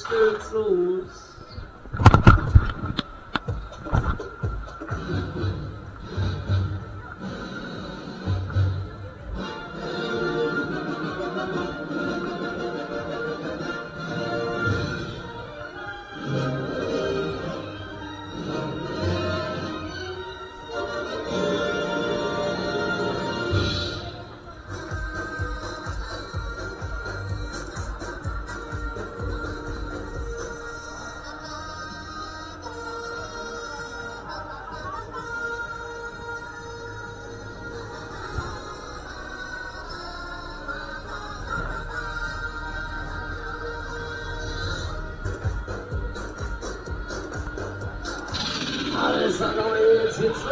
geht's los. Alles andere jetzt geht's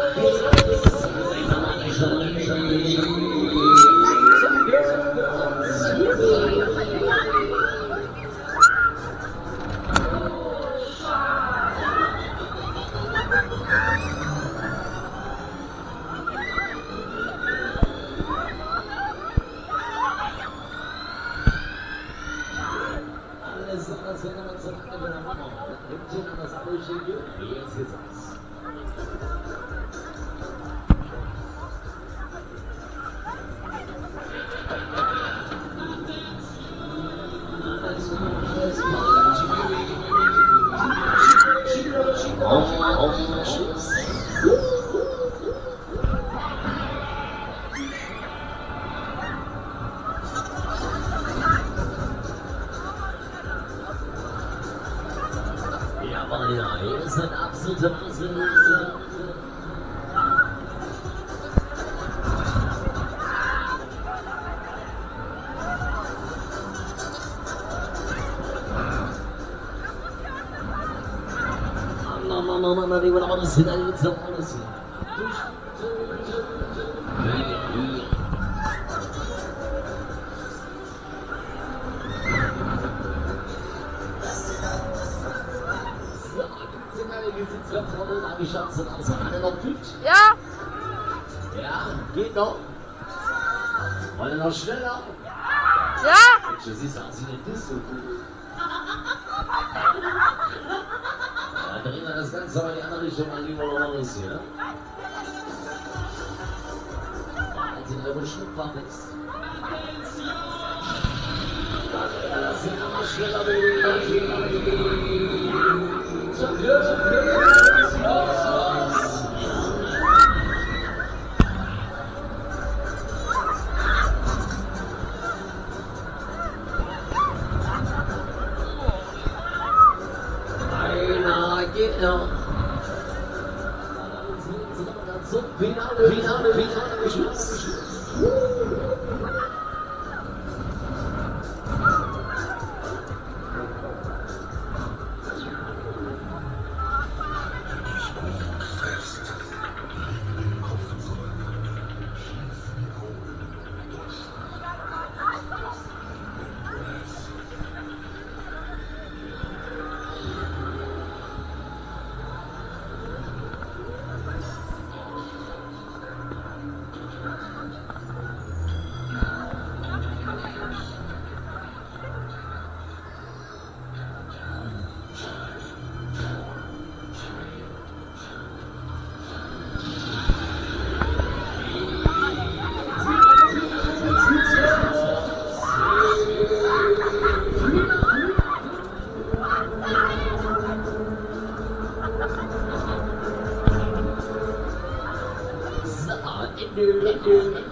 ja, hier ist ein absoluter Wahnsinn. Mama, die wollen auch das hin, alles hin. Die Chance, also alle noch gut. Ja. Ja, geht noch. Wollen noch schneller? Ja. Du siehst aus wie eine Disco. Ja, drehen wir das Ganze aber in die andere Richtung an, lieber Loris hier. Als in der Beschnittbahn ist. Das sind aber schneller bewegen. Genau. Finale, Schluss.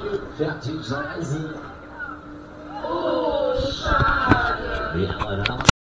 Fertig sein. Oh, schade. Ja, aber da haben